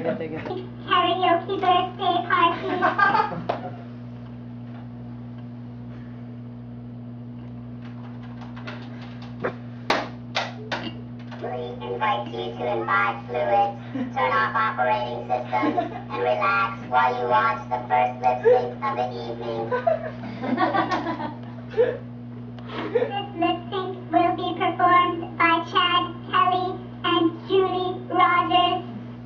Karaoke birthday party. We invite you to imbibe fluids, turn off operating systems, and relax while you watch the first lip sync of the evening. This lip sync will be performed by Chad Kelly and Julie Rogers.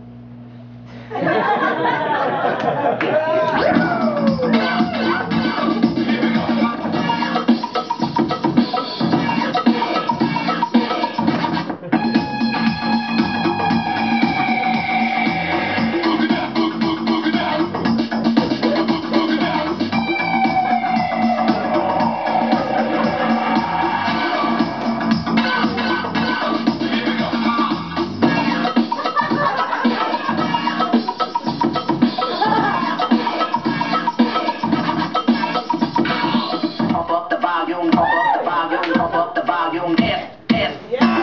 Pump up the volume, yes, yes.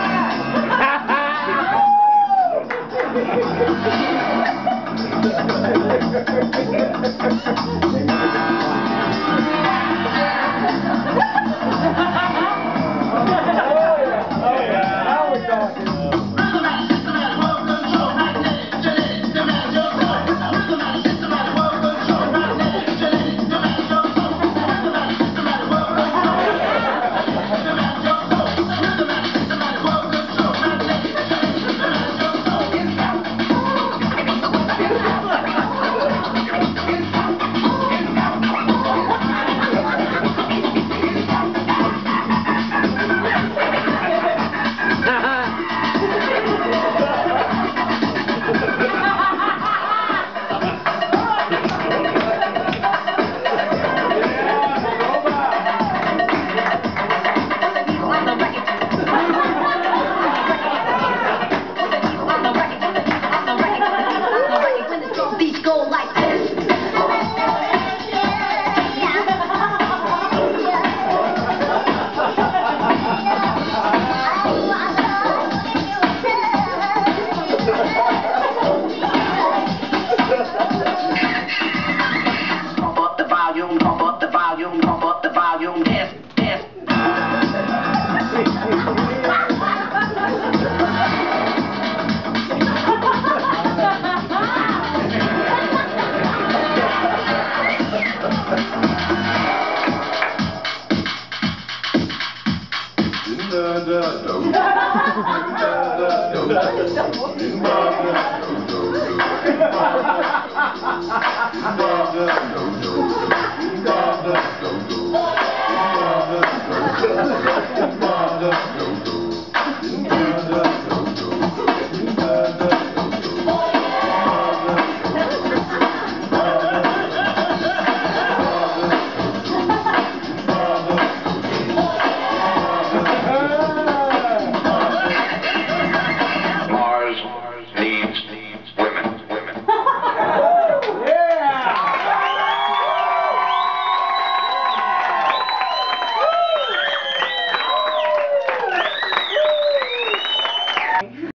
Pump up the volume, yes, yes. No.